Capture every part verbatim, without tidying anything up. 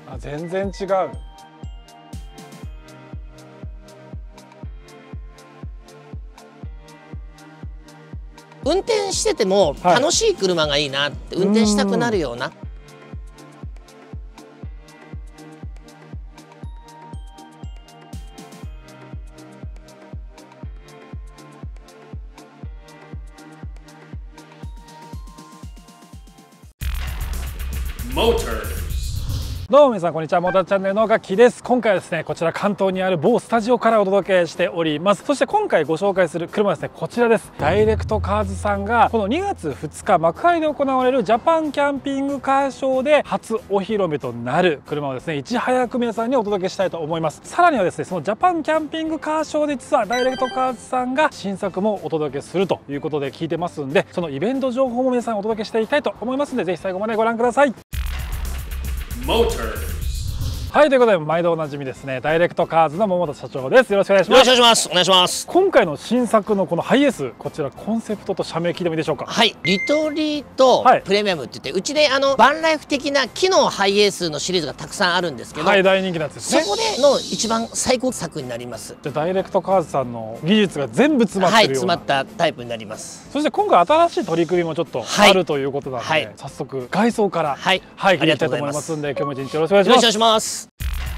あ、全然違う。 運転してても楽しい車がいいなって、はい、運転したくなるような。 モーターズ。どうも皆さんこんにちは、モーターチャンネルのガッキーです。今回はですね、こちら関東にある某スタジオからお届けしております。そして今回ご紹介する車はですね、こちらです。ダイレクトカーズさんがこのにがつふつか幕張で行われるジャパンキャンピングカーショーで初お披露目となる車をですね、いち早く皆さんにお届けしたいと思います。さらにはですね、そのジャパンキャンピングカーショーで実はダイレクトカーズさんが新作もお届けするということで聞いてますんで、そのイベント情報も皆さんにお届けしていきたいと思いますので、ぜひ最後までご覧ください。はい、ということで毎度おなじみですね、ダイレクトカーズの桃田社長です。よろしくお願いします。 よろしくお願いします。お願いします。 今回の新作のこのハイエース、こちらコンセプトと社名聞いてもいいでしょうか。 はい、リトリートプレミアムって言って、はい、うちであのバンライフ的な機能ハイエースのシリーズがたくさんあるんですけど、 はい、大人気なやつですね。 そこでの一番最高作になります。 じゃダイレクトカーズさんの技術が全部詰まってるような、 はい、詰まったタイプになります。 そして今回新しい取り組みもちょっとあるということなので、はい、早速外装からはい、はい、聞いていきたいと思いますんで、今日も一日よろしくお願いします。 よろしくお願いします。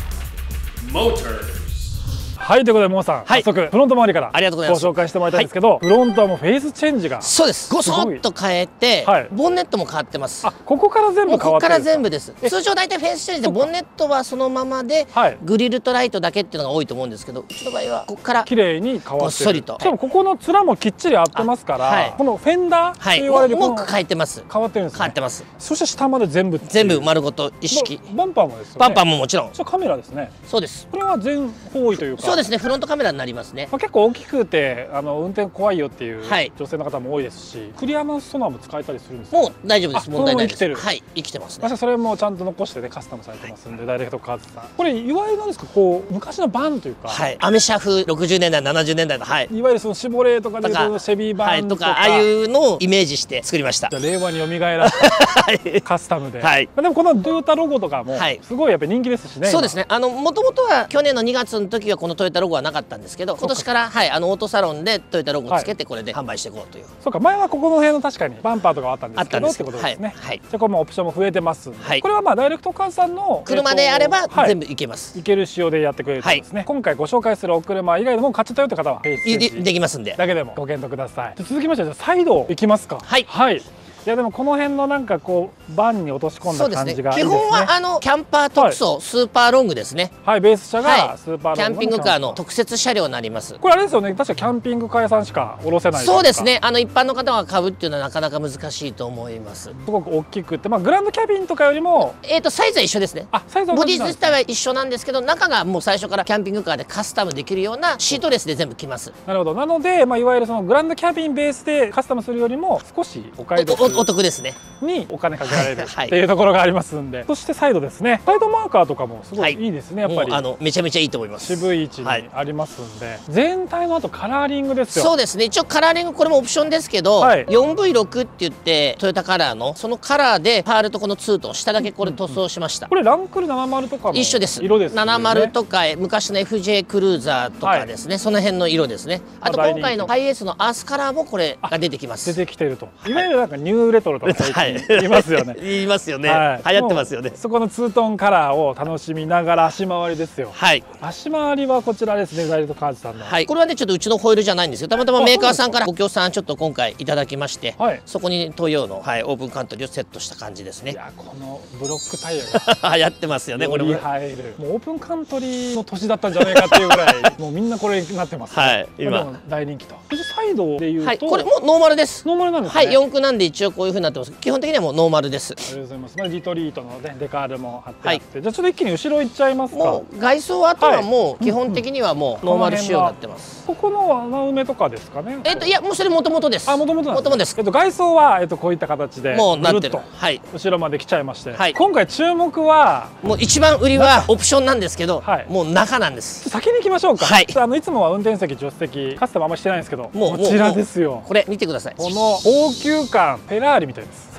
はい、ということで、もうさん、早速フロント周りからご紹介してもらいたいんですけど、フロントはもうフェイスチェンジがそうです。ごそっと変えて、ボンネットも変わってます。 あ、ここから全部変わってるんですか。ここから全部です。通常大体フェイスチェンジでボンネットはそのままで、グリルとライトだけっていうのが多いと思うんですけど、うちの場合はここから綺麗に変わってる。ごっそりと。しかもここの面もきっちり合ってますから、このフェンダーと言われるもの変えてます。変わってるんですね。変わってます。そして下まで全部全部丸ごと一式。 バンパーもですよね。 バンパーももちろん。 カメラですね。 そうです。 これは全方位というか。 そうですね。フロントカメラになりますね。 結構大きくてあの運転怖いよっていう女性の方も多いですし、クリアマンソナーも使えたりするんですか。 もう大丈夫です。問題ないです。 はい、 生きてますね。 それもちゃんと残してね、カスタムされてますんで、ダイレクトカーズさん。これいわゆるなんですか、こう昔のバンというか、 はい、アメ車風ろくじゅうねんだいななじゅうねんだいの、はい、 いわゆるそのシボレーとかでいうとシェビーバンとか、 ああいうのをイメージして作りました。 じゃ令和に蘇らせたカスタムで。はい。でもこのトヨタロゴとかもすごいやっぱり人気ですしね。 そうですね。あの元々は去年のにがつの時はこのトヨタロゴはなかったんですけど、今年からはいあのオートサロンでトヨタロゴをつけてこれで販売していこうという。そうか、前はここの辺の確かにバンパーとかはあったんですけどってことですね。はい。じゃあこれもオプションも増えてますんで、これはまあダイレクトカーズさんの車であれば全部いけます。 いける仕様でやってくれるんですね。今回ご紹介するお車以外でも買っちゃったよって方はできますんで、 だけでもご検討ください。続きましてじゃあサイドいきますか。はい。はい。いやでもこの辺のなんかこうバンに落とし込んだ感じがいいですね。基本はあのキャンパー特装スーパーロングですね。はい、ベース車がスーパーロング、キャンピングカーの特設車両になります。これあれですよね、確かキャンピングカー屋さんしか下ろせない。そうですね。あの一般の方が買うっていうのはなかなか難しいと思います。すごく大きくて、まあグランドキャビンとかよりもえっとサイズは一緒ですね。あ、サイズはボディ自体は一緒なんですけど、中がもう最初からキャンピングカーでカスタムできるようなシートレスで全部きます。なるほど。なのでまあいわゆるそのグランドキャビンベースでカスタムするよりも少しお買い得、お得ですね。にお金かけられるっていうところがありますんで、そしてサイドですね、サイドマーカーとかもすごいいいですね。やっぱりあのめちゃめちゃいいと思います。渋い位置にありますんで、全体のあとカラーリングですよ。そうですね。一応カラーリングこれもオプションですけど、 よんブイろく って言ってトヨタカラーのそのカラーでパールとこのツートン下だけこれ塗装しました。これランクルななじゅうとかも一緒です。色ですななじゅうとか昔の エフジェー クルーザーとかですね、その辺の色ですね。あと今回のハイエースのアースカラーもこれが出てきます。出てきてると、いわゆるなんかニューレトロとか最近言いますよね。言いますよね。流行ってますよね。そこのツートンカラーを楽しみながら足回りですよ。はい。足回りはこちらですね、ダイレクトカーズさんの。はい。これはねちょっとうちのホイールじゃないんですよ。たまたまメーカーさんからご協賛ちょっと今回いただきまして、そこに東洋のはいオープンカントリーをセットした感じですね。いやこのブロックタイヤが流行ってますよね。これも。入る。もうオープンカントリーの年だったんじゃないかっていうぐらい、もうみんなこれになってます。はい。今大人気と。サイドでいうと、はい。これもノーマルです。ノーマルなんですね。はい。よん駆なんで一応こういう風になってます。基本的にはもうノーマルです。ありがとうございます。リトリートのねデカールも貼ってあって、じゃあちょっと一気に後ろ行っちゃいますか。もう外装はあとはもう基本的にはもうノーマル仕様になってます。ここの穴埋めとかですかね。えっといやもうそれもともとです。あ、もともともともです。えっと外装はえっとこういった形でもうなってる。はい。後ろまで来ちゃいまして、今回注目はもう一番売りはオプションなんですけど、もう中なんです。先に行きましょうか。はい。あのいつもは運転席助手席カスタムあんまりしてないんですけど、こちらですよ。これ見てください。この高級感フェラーリみたいです。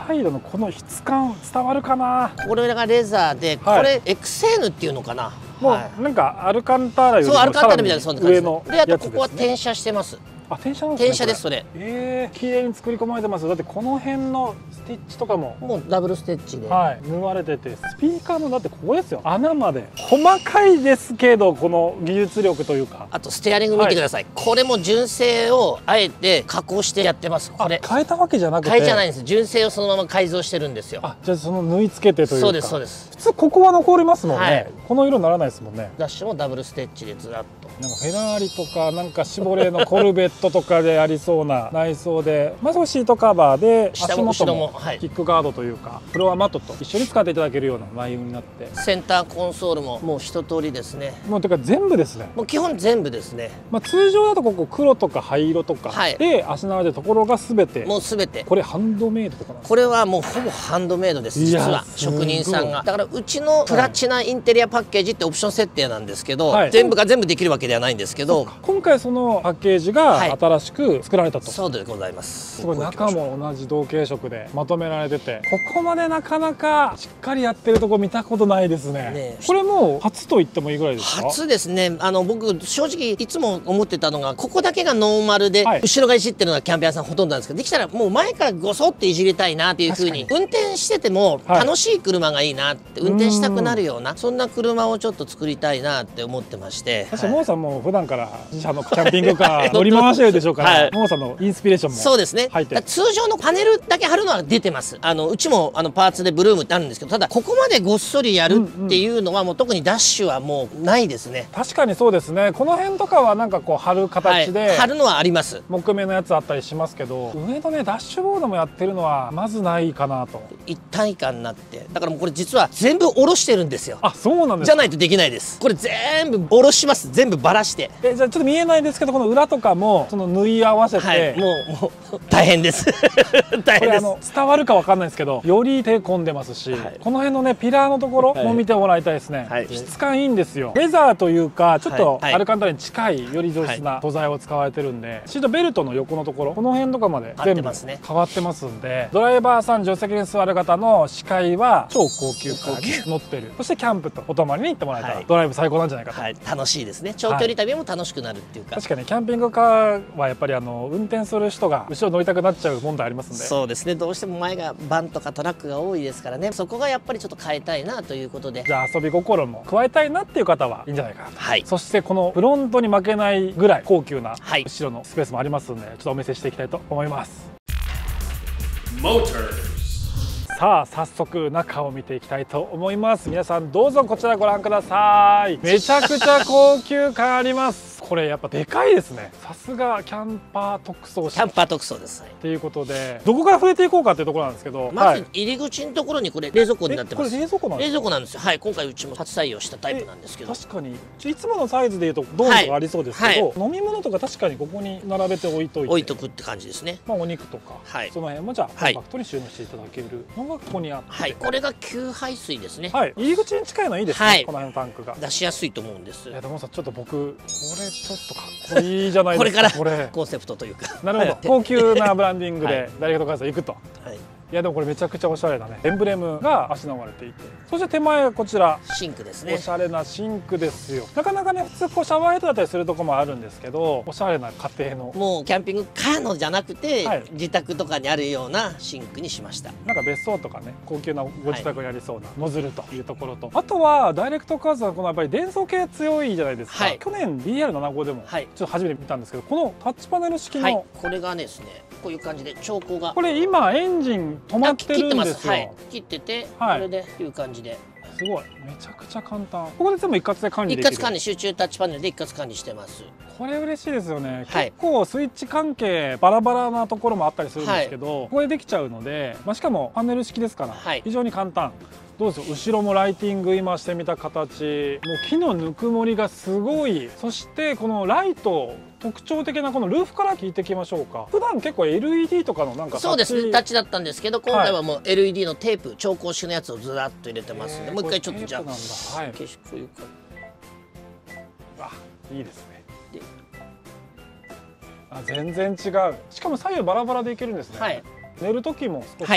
サイドのこの質感伝わるかな。 これがレザーで、これ エックスエヌ っていうのかな。 もうなんかアルカンターラよりもそうアルカンターラみたいなそんな感じので、あとここは転写してます。 あ、転写なんですね。 転写ですそれ。 ええ、綺麗に作り込まれてます。だってこの辺のステッチとかももうダブルステッチで、 はい、縫われてて、スピーカーのだってここですよ。穴まで細かいですけど、この技術力というか。 あとステアリング見てください。はい、これも純正をあえて加工してやってます。これ変えたわけじゃなくて。 変えじゃないんです。純正をそのまま改造してるんですよ。 あ、じゃあその縫い付けてというか。 そうですそうです。 普通ここは残りますもんね。はい、この色にならないですもんね。 ダッシュもダブルステッチでずらっと。 なんかフェラーリとかなんかシボレーのコルベットとかでありそうな内装で、まずシートカバーで足元もキックガードというかフロアマットと一緒に使っていただけるような内容になって、 センターコンソールももう一通りですね。 もうてか全部ですね。 もう基本全部ですね。 まあ通常だとここ黒とか灰色とかであしなわれてるところが全て、 もう全てこれハンドメイドとかなんですか。 これはもうほぼハンドメイドです。実は職人さんが。だからうちのプラチナインテリアパッケージってオプション設定なんですけど、はい、全部が全部できるわけではないんですけど、 今回そのパッケージが新しく作られたと。はい、 そうでございます。 すごい中も同じ同系色でまとめられてて、ここまでなかなかしっかりやってるとこ見たことないですね。ね、これもう初と言ってもいいぐらいですか。 初ですね。あの僕正直いつも思ってたのが、ここだけがノーマルで、はい、後ろがいじってるのがキャンペーンさんほとんどなんですけど、できたらもう前からごそっていじりたいなっていうふうに、運転してても楽しい車がいいなって、はい、運転したくなるようなそんな車をちょっと作りたいなって思ってまして。 確かにモーさんも普段から自社のキャンピングカー乗り回してるでしょうから、はい、モーさんのインスピレーションもそうですね。通常のパネルだけ貼るのは出てます。あのうちもあのパーツでブルームってあるんですけど、ただここまでごっそりやるっていうのはもう特にダッシュはもうないですね。 確かにそうですね。この辺とかはなんかこう貼る形で、 はい、貼るのはあります。 木目のやつあったりしますけど、上のねダッシュボードもやってるのはまずないかなと。 一体感になって、だからもうこれ実は全部下ろしてるんですよ。 あ、そうなんですか。 じゃないとできないです。これ全部下ろします。全部ばらして。 え、じゃあちょっと見えないですけど、この裏とかもその縫い合わせて、はい、 もうもう大変です。大変です。 これあの伝わるかわかんないですけど、より手込んでますし、はい、この辺のねピラーのところも見てもらいたいですね。はい、質感いいんですよ。レザーというかちょっとアルカンタラに近いより上質な素材を使われてるんで、シートベルトの横のところ、この辺とかまで全部変わってますんで、ドライバーさん助手席に座る方の視界は超高級カーに乗ってる。そしてキャンプとお泊まりに行ってもらえたら、はい、ドライブ最高なんじゃないかと。はい、 楽しいですね。長距離旅も楽しくなるっていうか、はい、 確かにキャンピングカーはやっぱりあの運転する人が後ろ乗りたくなっちゃう問題ありますんで。 そうですね。どうしても前がバンとかトラックが多いですからね、そこがやっぱりちょっと変えたいなということで、 じゃあ遊び心も加えたいなっていう方はいいんじゃないかなと。はい、そしてこのフロントに負けないぐらい高級な後ろのスペースもありますんで、ちょっとお見せしていきたいと思います。さあ早速中を見ていきたいと思います。皆さんどうぞこちらご覧ください。めちゃくちゃ高級感あります。これやっぱでかいですね。さすがキャンパー特装車キャンパー特装です。 ということで、どこから触れていこうかっていうところなんですけど、 まず入り口のところにこれ冷蔵庫になってます。 これ冷蔵庫なんですか。 冷蔵庫なんですよ。はい、今回うちも初採用したタイプなんですけど、 確かにいつものサイズでいうとドーンとかありそうですけど、はいはい、飲み物とか確かにここに並べて置いといて置いとくって感じですね。 まあお肉とか、はい、その辺もじゃあコンパクトに収納していただけるのがここにあって、はい、 これが給排水ですね。 はい、入り口に近いのいいですね。はい、この辺のタンクが出しやすいと思うんです。 いやでもさ、ちょっと僕これちょっとかっこいいじゃないですか。 これからコンセプトというか、 なるほど、高級なブランディングでダイレクト開催行くと。はい、いやでもこれめちゃくちゃおしゃれだね。エンブレムがあしなわれていて、そして手前こちらシンクですね。 おしゃれなシンクですよ。なかなかね普通こうシャワーヘッドだったりするとこもあるんですけど、おしゃれな家庭のもうキャンピングカーのじゃなくて、はい、自宅とかにあるようなシンクにしました。 なんか別荘とかね高級なご自宅にありそうなノズルというところと、はい、あとはダイレクトカーズはこのやっぱり電装系強いじゃないですか。はい、去年 ディーアールななじゅうご でもちょっと初めて見たんですけど、このタッチパネル式の、はい、これがですねこういう感じで調光が、 これ今エンジン止まってるんですよ。 はい、切ってて、はい、これでいう感じで。 すごい、めちゃくちゃ簡単。ここで全部一括で管理できる。 一括管理、集中タッチパネルで一括管理してます。 これ嬉しいですよね。はい、結構スイッチ関係バラバラなところもあったりするんですけど、はい、ここでできちゃうので、まあ、しかもパネル式ですから、はい、非常に簡単。どうですよ、後ろもライティング今してみた形、もう木のぬくもりがすごい。そしてこのライト特徴的なこのルーフから聞いていきましょうか。普段結構 エルイーディー とかのなんかそうですね、タッチだったんですけど、今回はもう エルイーディー のテープ、調光式のやつをずらっと入れてますんで、もう一回ちょっとじゃあ消しこういうか、 あ、いいですね。あ、全然違う。しかも左右バラバラでいけるんですね。はい、寝る時も少し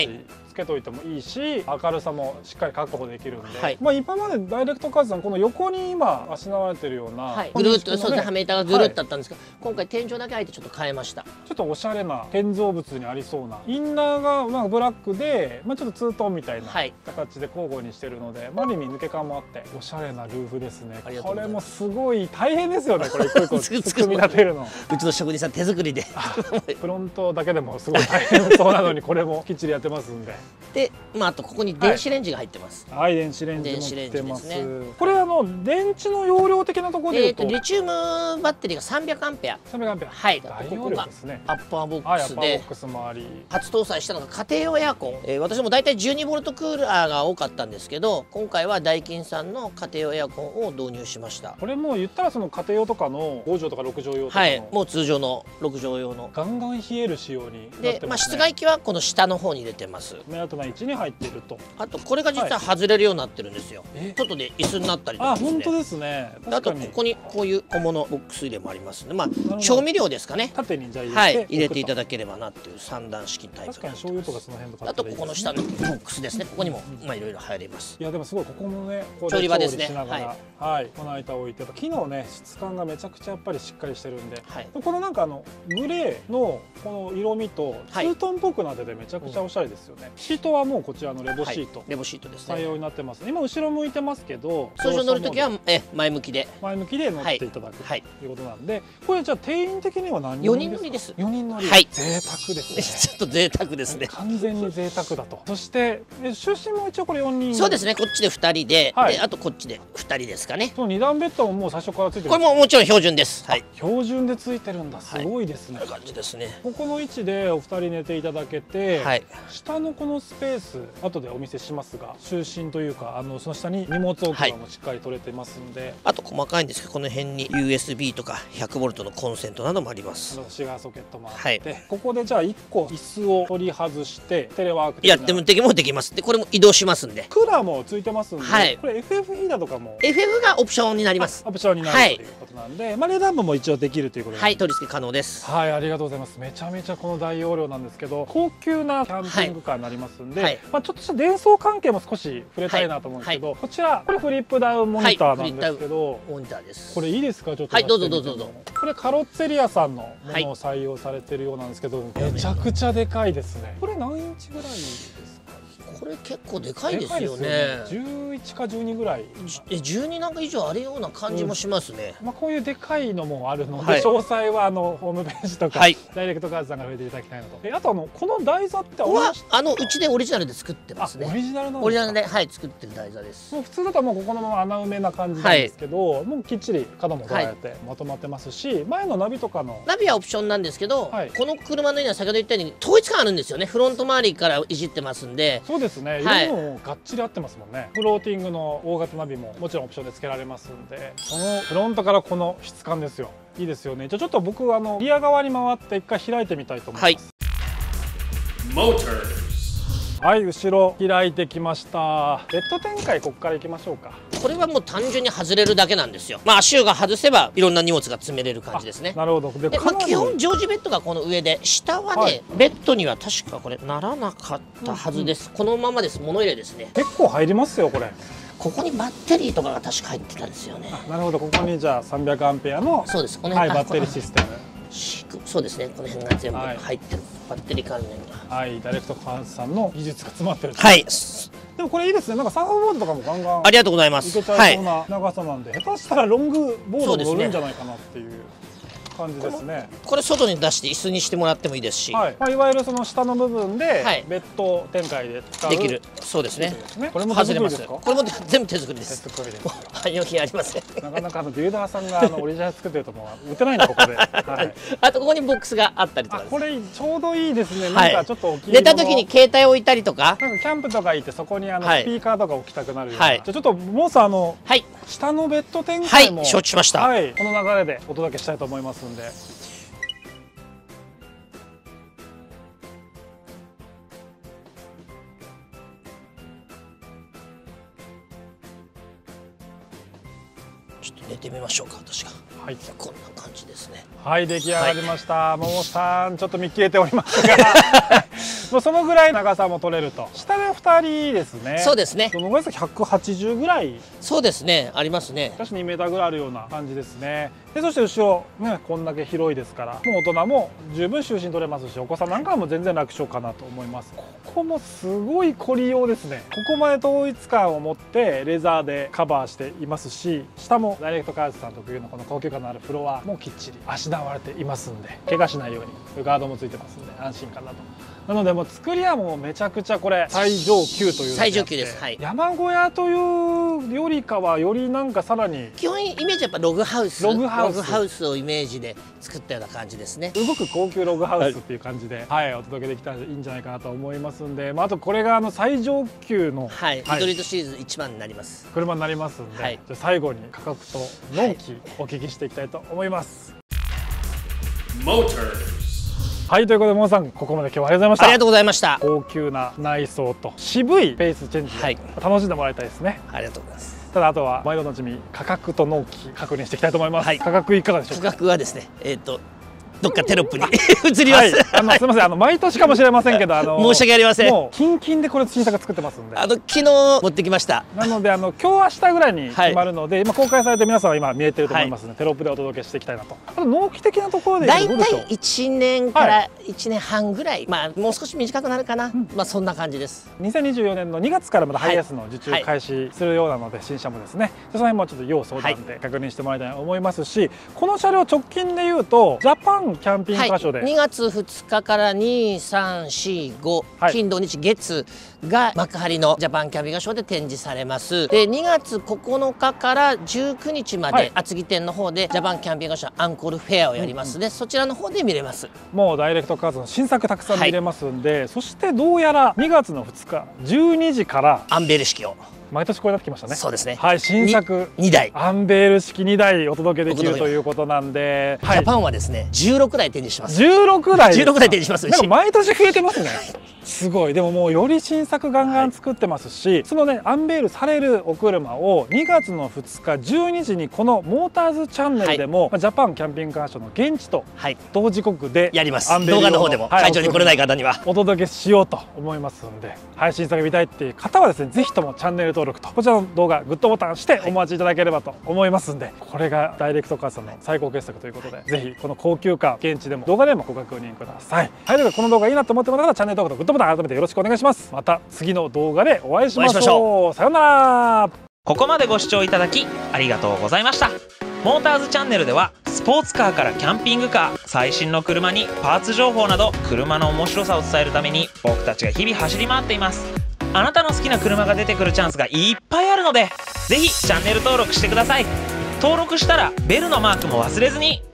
つけといてもいいし、明るさもしっかり確保できるんで、はい、まあ今までダイレクトカーズさんこの横に今あしなわれてるような、はい、 ぐるっと、そうですね、はめ板がぐるっとあったんですけど、はい、今回天井だけあえてちょっと変えました。 ちょっとおしゃれな建造物にありそうな、インナーがまあブラックで、まあ、ちょっとツートンみたいな形で交互にしてるので、まあ、ある意味抜け感もあっておしゃれなルーフですね。これもすごい大変ですよね、これ一個一個組み立てるの。 うちの職人さん手作りでフロントだけでもすごい大変そうなのにこれもきっちりやってますんで。 で、まあ、あとここに電子レンジが入ってます。 はい、電子レンジも入ってます。これあの電池の容量的なところでいうと、 リチウムバッテリーがさんびゃくアンペア。 さんびゃくアンペア。 はい。ここがアッパーボックスで初搭載したのが家庭用エアコン。えー、私もだいたいじゅうにボルトクーラーが多かったんですけど、今回はダイキンさんの家庭用エアコンを導入しました。 これもう言ったらその家庭用とかのごじょうとかろくじょう用とかの、 はい、もう通常のろくじょう用のガンガン冷える仕様になってますね。 で、まあ、室外機はこの下の方に入れてます。 目当てな位置に入っていると。 あとこれが実は外れるようになってるんですよ。はい、外で椅子になったりとかですね。 あ、本当ですね。 あとここにこういう小物ボックス入れもありますので、まあ調味料ですかね。 縦にじゃあ入れて、 はい、入れていただければなっていう三段式タイプ。 確かに醤油とかその辺とか。 あとここの下のボックスですね。ここにもまあいろいろ入れます。 いやでもすごいここもね、 調理場ですね。 はい。この間置いて、木のね質感がめちゃくちゃやっぱりしっかりしてるんで、このなんかあのグレーのこの色味とツートンっぽくなっててめちゃくちゃおしゃれですよね。シートはもうこちらのレボシート。 レボシートですね。 採用になってます。今後ろ向いてますけど、 通常乗るときはえ前向きで前向きで乗っていただくということなんで、これじゃあ定員的には何人乗りですか？よにん乗りです。よにん乗り。はい。贅沢ですね。 ちょっと贅沢ですね。 完全に贅沢だと。そして出身も一応これよにん。 そうですね。こっちでふたりで、であとこっちでふたりですかね。 その二段ベッドももう最初からついてる。 これももちろん標準です。はい。 標準でついてるんだ。すごいですね。 こんな感じですね。 ここの位置でお二人寝ていただけて、下のこのスペース後でお見せしますが、就寝というかあのその下に荷物置き場もしっかり取れてますんで、 あと細かいんですけどこの辺に ユーエスビー とかひゃくボルトのコンセントなどもあります。 シガーソケットもあって、ここでじゃあいっこ椅子を取り外してテレワークいやでもできもできます。でこれも移動しますんで、 クーラーもついてますんで、これ エフエフ ヒーターとかもエフエフ がオプションになります。 オプションになるということなんで、まあ冷暖房も一応できるということで、 はい、取り付け可能です。 はい、ありがとうございます。めちゃめちゃこの大容量なんですけど、高級なキャンピングカーになりますんで、まあちょっとした電装関係も少し触れたいなと思うんですけど、こちらこれフリップダウンモニターなんですけど、 モニターです。 これいいですか？ちょっとはい、どうぞどうぞどうぞ。 これカロッツェリアさんのものを採用されてるようなんですけど、めちゃくちゃでかいですね。これ何インチぐらいですか？ これ結構でかいですよね。 じゅういちかじゅうにぐらい。 え、じゅうになんか以上あるような感じもしますね。 まあこういうでかいのもあるので、詳細はあのホームページとかダイレクトカーズさんから触れていただきたいのと。え、あとあのこの台座ってはあのうちでオリジナルで作ってますね。 オリジナルなんですか？ オリジナルではい作ってる台座です。 もう普通だともうここのまま穴埋めな感じなんですけど、もうきっちり角も捉えてまとまってますし、前のナビとかのナビはオプションなんですけど、この車のようには先ほど言ったように統一感あるんですよね。フロント周りからいじってますんで。 そうですね。色もがっちり合ってますもんね。フローティングの大型ナビももちろんオプションで付けられますんで、このフロントからこの質感ですよ。いいですよね。じゃあちょっと僕あのリア側に回って一回開いてみたいと思います。はい、後ろ開いてきました。ベッド展開ここから行きましょうか。 これはもう単純に外れるだけなんですよ。まあ足湯が外せばいろんな荷物が詰めれる感じですね。 なるほど。 で、まあ、基本ジョージベッドがこの上で、下はね、はい、ベッドには確かこれならなかったはずです。うんうん、このままです。物入れですね。 結構入りますよこれ。 ここにバッテリーとかが確か入ってたんですよね。 なるほど。ここにじゃあさんびゃくアンペアのそうです。この辺、はい、バッテリーシステム。 そうですね。この辺が全部入ってる、はい、バッテリー関連が。 はい、ダイレクトカーズさんの技術が詰まってる。 はい。 でもこれいいですね。なんかサーフボードとかもガンガンありがとうございます。 いけちゃいそうな長さなんで、はい、下手したらロングボードも乗るんじゃないかなっていう感じですね。 これ外に出して椅子にしてもらってもいいですし、 はい、まあいわゆるその下の部分でベッド展開で使うできる。そうですね。 これも外れます。 これも全部手作りです。 手作りです。 汎用品ありません。 なかなかあのビルダーさんがあのオリジナル作ってるともう打てないのここで。はい。 あとここにボックスがあったりとか。 これちょうどいいですね。なんかちょっと大きい。 寝た時に携帯置いたりとか。 なんかキャンプとか行ってそこにあのスピーカーとか置きたくなるような。じゃあちょっともうさあの下のベッド展開もはい承知しました。 はい。この流れでお届けしたいと思いますんで。 ちょっと寝てみましょうか、私が。はい、こんな感じですね。 はい、出来上がりました。はい、桃さん、ちょっと見切れておりますが。 まあそのぐらい長さも取れると。下でふたりですね。 そうですね。 どのぐらいですか？ひゃくはちじゅうぐらい。 そうですね、ありますね。 確かににメーターぐらいあるような感じですね。でそして後ろね、こんだけ広いですから、もう大人も十分就寝取れますし、お子さんなんかも全然楽勝かなと思います。ここもすごい凝りようですね。ここまで統一感を持ってレザーでカバーしていますし、下もダイレクトカーズさん特有のこの高級感のあるフロアもきっちりあしらわれていますんで、怪我しないようにガードもついてますんで安心かなと。なのでもう作りはもうめちゃくちゃこれ最上級という最上級です。はい、 山小屋というよりかはよりなんかさらに基本イメージはやっぱログハウスログハウスログハウスをイメージで作ったような感じですね。 すごく高級ログハウスっていう感じで、はい、はい、お届けできたらいいんじゃないかなと思いますんで、まあ、あとこれがあの最上級の、 はい、ミドリートシリーズいちばんになります車になりますんで、はい、じゃあ最後に価格と納期お聞きしていきたいと思います。モーターはい、ということでモーさん、ここまで今日はありがとうございました。 ありがとうございました。 高級な内装と渋いフェイスチェンジで楽しんでもらいたいですね。 はい、ありがとうございます。 ただあとは毎度のちみ価格と納期確認していきたいと思います。はい、価格いかがでしょうか。 価格はですね、えっとどっかテロップに移ります。 あのすみません、あの毎年かもしれませんけど、あの申し訳ありません。 もうキンキンでこれ新作作ってますんで。 あの昨日持ってきました。 なのであの今日明日ぐらいに決まるので、はい、今公開されて皆さんは今見えてると思いますので、はい、テロップでお届けしていきたいなと。あと納期的なところで大体いちねんからいちねんはんぐらい、はい、まあもう少し短くなるかな。うん、まあそんな感じです。 にせんにじゅうよねんのにがつからまたハイエースの受注開始するようなので、はい、新車もですね、その辺もちょっと要相談で確認してもらいたいと思いますし、はい、この車両直近でいうとジャパンキャンピングカーショー、 にがつふつかからに、さん、し、ご、はい、金土日月が幕張のジャパンキャンピングカーショーで展示されます。でにがつここのかからじゅうくにちまで、はい、厚木店の方でジャパンキャンピングカーショーアンコールフェアをやりますので、うんうん、そちらの方で見れます。 もうダイレクトカーズの新作たくさん見れますんで、はい、そしてどうやらにがつのふつかじゅうにじからアンベール式を毎年これなってきましたね。 そうですね。 はい、新作にだいアンベール式にだいお届けできるということなんで、 ジャパンはですねじゅうろくだい展示します。 じゅうろくだいじゅうろくだい展示します。 なんか毎年増えてますね。すごい。でももうより新作ガンガン作ってますし、はい、そのねアンベールされるお車をにがつのふつかじゅうにじにこのモーターズチャンネルでも、はい、ジャパンキャンピングカーショーの現地と同時刻でやります。動画の方でも会場に来れない方にはお届けしようと思いますので、配信作見たいっていう方はですね、ぜひともチャンネル登録とこちらの動画グッドボタンしてお待ちいただければと思いますんで、これがダイレクトカーさんの最高傑作ということで、ぜひこの高級感現地でも動画でもご確認ください。はい、ということでこの動画いいなと思ってもらったらチャンネル登録とグッドボタン改めてよろしくお願いします。また次の動画でお会いしましょう。さようなら。 ここまでご視聴いただきありがとうございました。モーターズチャンネルではスポーツカーからキャンピングカー、最新の車にパーツ情報など車の面白さを伝えるために僕たちが日々走り回っています。あなたの好きな車が出てくるチャンスがいっぱいあるので、ぜひチャンネル登録してください。登録したらベルのマークも忘れずに。